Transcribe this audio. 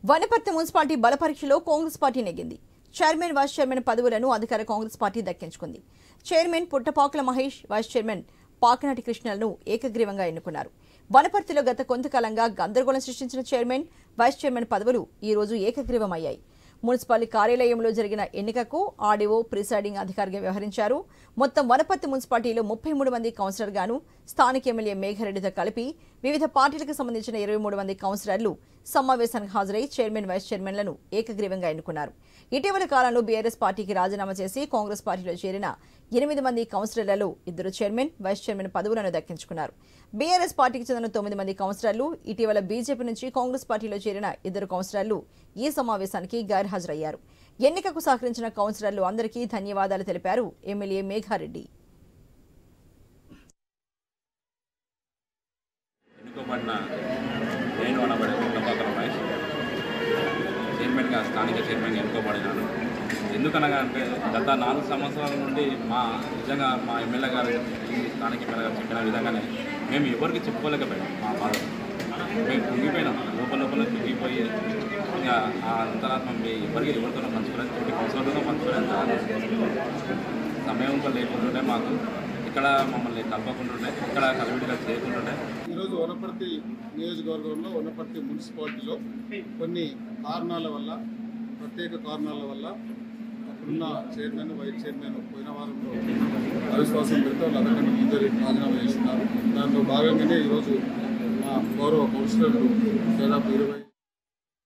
Wanaparthy municipality బల పరీక్షలో Congress party నెగ్గింది. చైర్మన్, వైస్ చైర్మన్ పదవులను అధికార కాంగ్రెస్ పార్టీ దక్కించుకుంది. Chairman Puttapakula Mahesh, vice chairman Pakanati కృష్ణలను ఏకగ్రీవంగా ఎన్నుకున్నారు. వనపర్తిలో గత కొంతకాలంగా గందరగోళం సృష్టించిన చైర్మన్, వైస్ చైర్మన్ పదవులు ఈ రోజు ఏకగ్రీవమయ్యాయి. మున్సిపాలిటీ కార్యాలయంలో జరిగిన ఎన్నికకు ఆర్డీఓ ప్రిసైడింగ్ అధికారిగా వ్యవహరించారు. మొత్తం వనపర్తి మున్సిపాలిటీలో 33 మంది కౌన్సిలర్ గాను స్థానిక ఎమ్మెల్యే మేఘారెడ్డితో కలిపి వివిధ పార్టీలకు సంబంధించిన 23 మంది కౌన్సిలర్లు సమావేశానికి హాజరై చైర్మన్, వైస్ చైర్మన్లను ఏకగ్రీవంగా ఎన్నుకున్నారు. ఇటీవల కాలంలో బీఆర్ఎస్ పార్టీకి రాజీనామా చేసి కాంగ్రెస్ పార్టీలో చేరిన 8 మంది కౌన్సిలర్లలో 2 చైర్మన్, వైస్ చైర్మన్ పదవులను దక్కించుకున్నారు. బీఆర్ఎస్ పార్టీకి చెందిన 9 మంది కౌన్సిలర్లు, ఇటీవల బీజేపీ నుంచి కాంగ్రెస్ పార్టీలో చేరిన 2 కౌన్సిలర్లు ఈ సమావేశానికి గైర్హాజరయ్యారు. ఎన్నికకు సహకరించిన కౌన్సిలర్లు అందరికీ ధన్యవాదాలు తెలిపారు ఎమ్మెల్యే మేఘారెడ్డి. చైర్మన్గా స్థానిక చైర్మన్గా ఎన్నుకోబడినాను. ఎందుకనగా అంటే గత 4 సంవత్సరాల నుండి నిజంగా మా ఎమ్మెల్యే గారు, ఈ స్థానిక ఎమ్మెల్యే గారు చెప్పిన విధంగానే మేము ఎవరికి చెప్పుకోలేకపోయాం. మా బాధ మేము కుంగిపోయినాం, లోపల కుంగిపోయి ఇంకా ఆ అంతరాత్మ ఎవరితోనో పంచుకోలేదు, తోటి కౌన్సిలర్తో పంచుకోలేదు. సమయం కూడా లేకుంటుండే, మాకు ఇక్కడ మమ్మల్ని కలపకుంటుండే, ఇక్కడ కలివిడిగా చేయకుంటుండే. ఈరోజు వనపర్తి నియోజకవర్గంలో వనపర్తి మున్సిపాలిటీలో కొన్ని కారణాల వల్ల, ప్రత్యేక కారణాల వల్ల అప్పుడున్న చైర్మన్, వైస్ చైర్మన్ పోయిన వారంలో అవిశ్వాసం పెడితే వాళ్ళు అందరికన్నా ముందు రాజీనామా చేస్తున్నారు. దాంట్లో భాగంగానే ఈరోజు మా గౌరవ కౌన్సిలర్లు దాదాపు 20